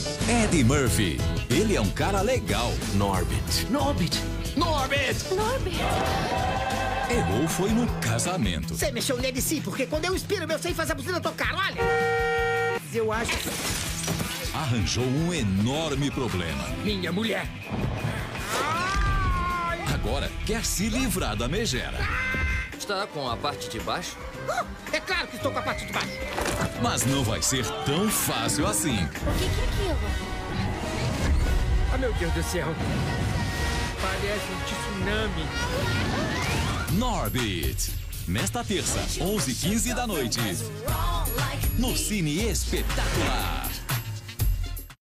Eddie Murphy. Ele é um cara legal. Norbit. Errou foi no casamento. Você mexeu nele sim, porque quando eu inspiro, eu sei fazer a buzina tocar, olha! Eu acho... Arranjou um enorme problema. Minha mulher. Agora quer se livrar da megera. Está com a parte de baixo? É claro que estou com a parte de baixo. Mas não vai ser tão fácil assim. O que é aquilo? Ah, meu Deus do céu. Parece um tsunami. Norbit. Nesta terça, 11h15 da noite. No Cine Espetacular.